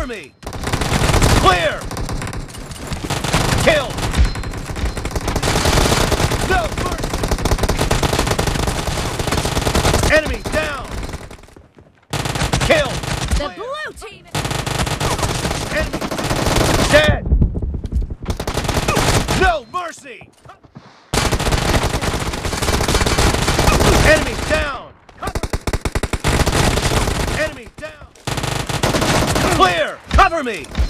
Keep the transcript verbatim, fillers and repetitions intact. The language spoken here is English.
Cover me! Clear! Kill! No mercy! Enemy down! Kill! The blue team is... Enemy dead! No mercy! Enemy down! Enemy down! Clear! Cover me!